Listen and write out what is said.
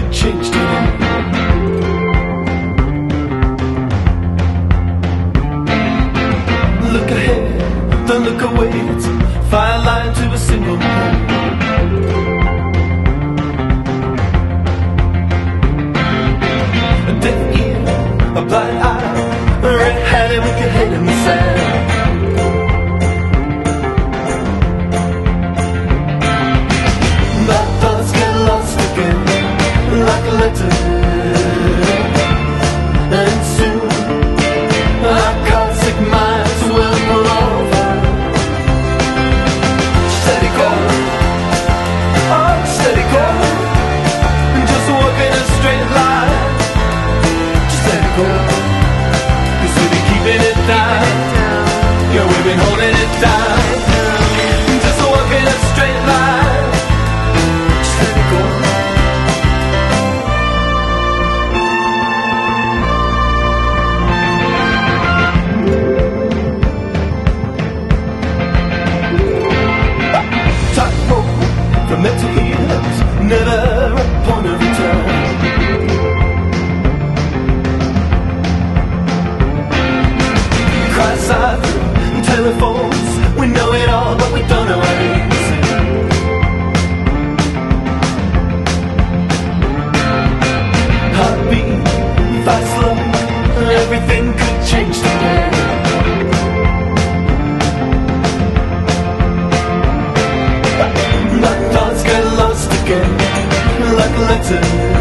could change today. Look ahead, don't look away. It's a fine line to a single man. A deaf ear, a blind eye, a red-handed with your head in the sand. My thoughts get lost again, like a letter, and soon our cosmic minds will pull over. Steady go, oh steady go, just walk in a straight line. Just let it go, 'cause we've been keeping it down. Yeah, we've been holding it down. Just walk in a straight line. Just let it go. From there to here, there's never a point of return. Cries out through telephones, we know it all, but we don't know what it is. Heartbeat, fast slow, everything could change today. My thoughts get lost again, like a letter.